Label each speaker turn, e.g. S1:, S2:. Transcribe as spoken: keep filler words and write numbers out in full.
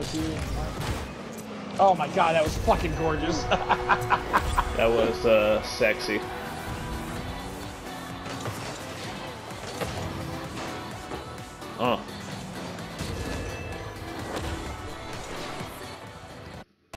S1: was you. Oh my god, that was fucking gorgeous.
S2: That was uh, sexy. Oh.